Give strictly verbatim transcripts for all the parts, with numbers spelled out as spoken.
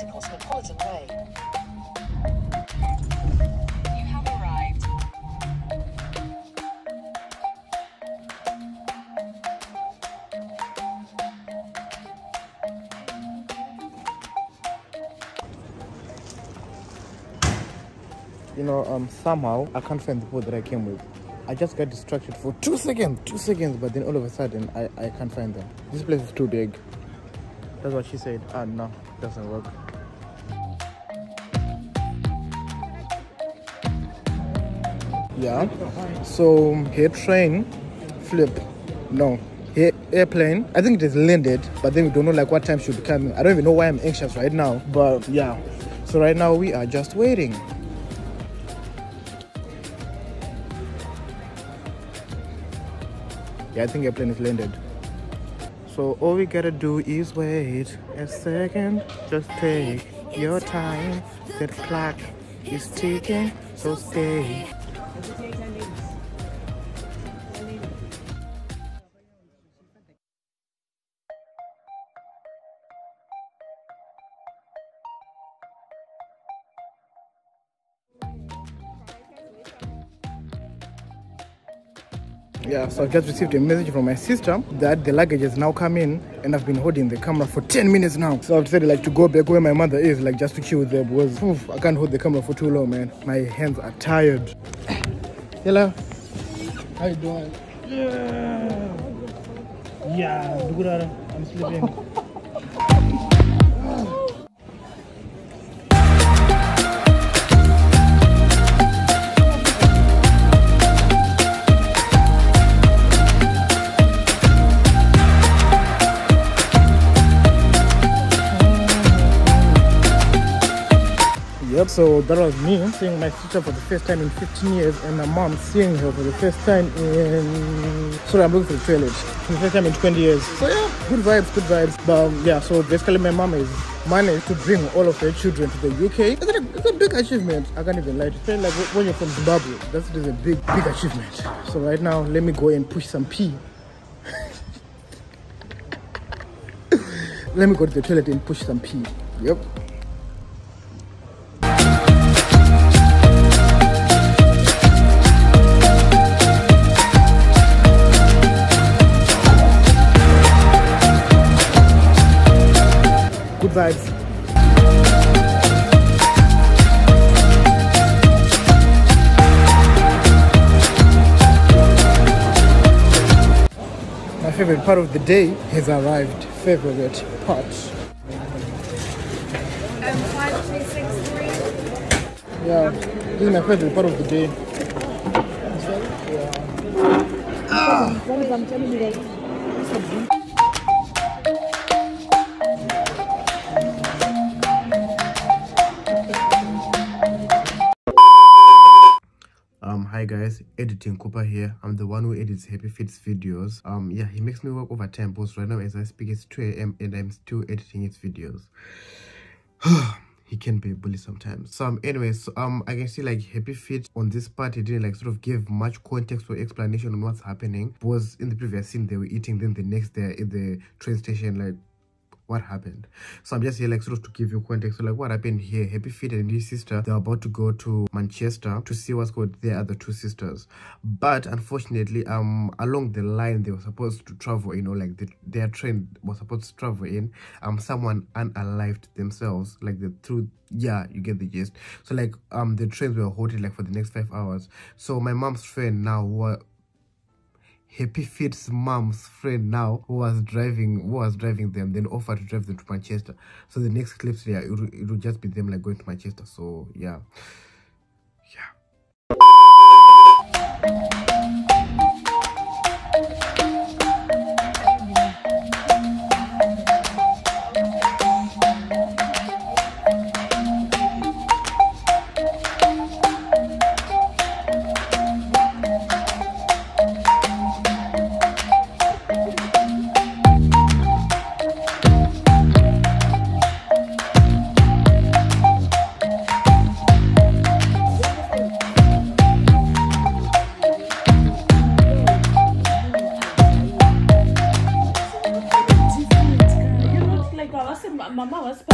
to Cosmopolitan Way. You have arrived. You know, um, somehow I can't find the boat that I came with. I just got distracted for two seconds, two seconds, but then all of a sudden I, I can't find them. This place is too big. That's what she said. Ah, no, doesn't work. Yeah. So here train, flip, no. Here airplane. I think it is landed, but then we don't know like what time should be coming. I don't even know why I'm anxious right now, but yeah. So right now we are just waiting. Yeah, I think airplane is landed. So all we gotta do is wait a second. Just take your time. That clock is ticking, so stay. Yeah, so I just received a message from my sister that the luggage has now come in, and I've been holding the camera for ten minutes now. So I've decided like to go back where my mother is, like just to chill there, because oof, I can't hold the camera for too long, man. My hands are tired. Hello. How you doing? Yeah. Yeah, I'm sleeping. Yep, so that was me seeing my sister for the first time in fifteen years, and my mom seeing her for the first time in... Sorry, I'm looking for the toilet. For the first time in twenty years. So yeah, good vibes, good vibes. But yeah, so basically my mom is managed to bring all of her children to the U K. It's a, it's a big achievement. I can't even lie to you. Like when you're from Zimbabwe, that's just a big, big achievement. So right now, let me go and push some pee. Let me go to the toilet and push some pee. Yep. Good vibes. My favorite part of the day has arrived. Favorite part. Um, five, three, six, three. Yeah, this is my favorite part of the day. Ah. Um, hi guys, Editing Cooper here. I'm the one who edits Happy Fits videos. Um, yeah, he makes me work overtime, because right now as I speak it's two A M and I'm still editing his videos. He can be a bully sometimes. So um, anyways, so, um, I can see like Happy Fit on this part, he didn't like sort of give much context or explanation on what's happening. Because in the previous scene they were eating, then the next day in the train station, like what happened. So I'm just here like sort of to give you context. So like what happened here, Happy Fit and his sister, they're about to go to Manchester to see what's called their other two sisters, but unfortunately um along the line they were supposed to travel, you know, like the, their train was supposed to travel in, um someone unalived themselves, like the through yeah, you get the gist. So like um the trains were halted like for the next five hours. So my mom's friend now, who Happy Fit's mom's friend now, who was driving who was driving them, then offered to drive them to Manchester. So the next clips there, it will, it will just be them like going to Manchester. So yeah, yeah. said my, my mom was.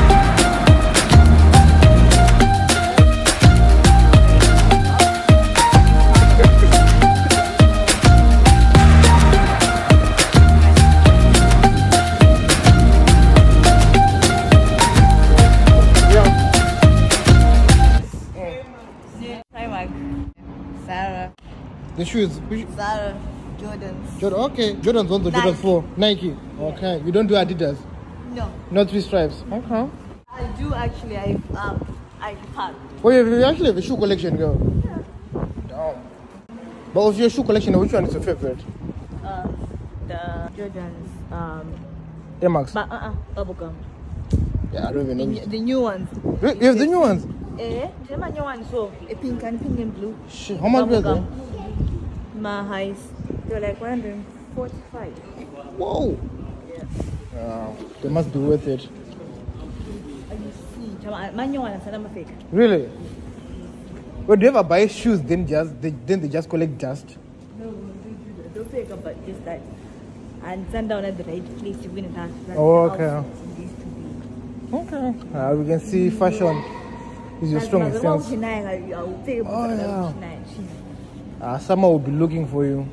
Sarah. The shoes. Which? Sarah. Jordans. Jordan. Okay. Jordan's one, the Nike. Jordan's four. Nike. Okay. You don't do Adidas. No. Not three stripes. Okay. I do actually. I um. I pack. Oh, you you actually have a shoe collection, girl. Yeah. Damn. But of your shoe collection, which one is your favorite? Um. The Jordans. Um. Air Max. But uh uh. Bubblegum. Yeah, I don't even The, know. new- the new ones. Wait, you have the new ones? Eh? The new ones. So a pink and pink and blue. Shit. How much were they? Bubblegum. My highs. They're like one hundred forty-five. Whoa. Yeah. Wow. They must be worth it. And you see, my new ones are not fake. Really? Well, do you ever buy shoes then just they, then they just collect dust? No, no, don't do that. Don't fake up, but just that. And send down at the right place to win it. That's Oh, how okay. it needs to be. Okay. Uh, we can see fashion is your That's strongest my- sense. I will take a Oh, yeah. yeah. Uh, someone will be looking for you.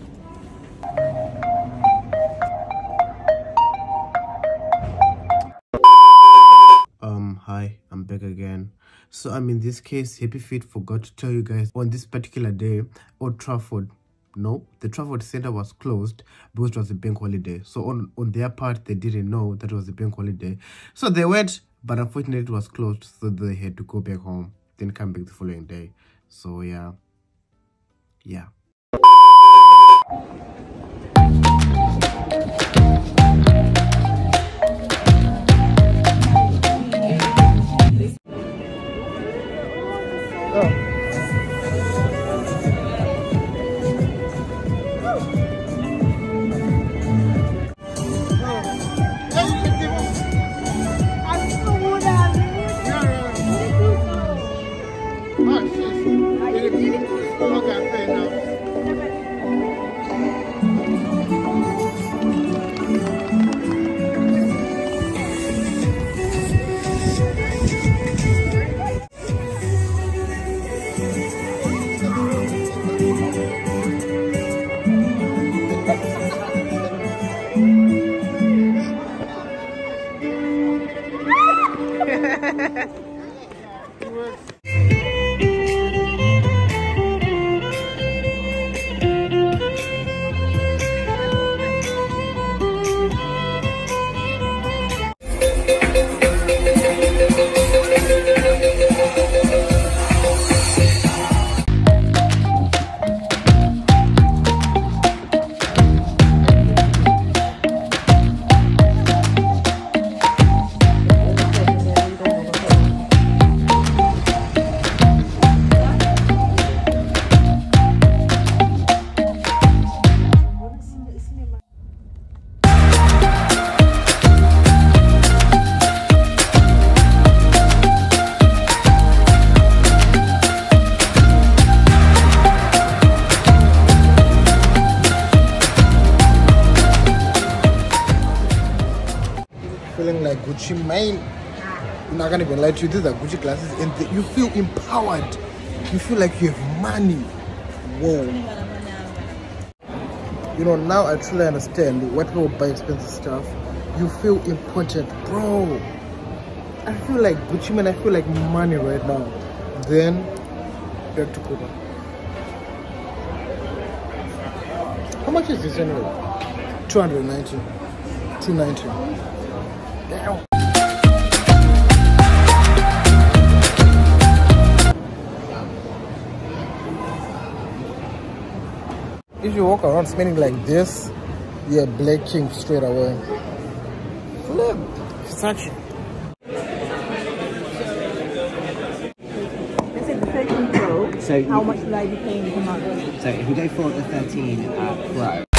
Um, hi, I'm back again. So, um, in this case, Happy Feet forgot to tell you guys on this particular day, Old Trafford, no, the Trafford Center was closed because it was a bank holiday. So, on, on their part, they didn't know that it was a bank holiday. So, they went, but unfortunately, it was closed. So, they had to go back home, then come back the following day. So, yeah. Yeah. Feeling like Gucci Mane. I'm not gonna even lie to you, these are Gucci glasses and the, you feel empowered. You feel like you have money. Whoa. You know, now I truly understand why people buy expensive stuff. You feel important, bro. I feel like Gucci Mane, I feel like money right now. Then, back to Kuba. How much is this anyway? two hundred ninety. two ninety. Damn. If you walk around smelling like this, you're Black King straight away. Flip. Such. This is the thirteen Pro. So How you- much will I be paying per month? So if we go for the thirteen uh, Pro,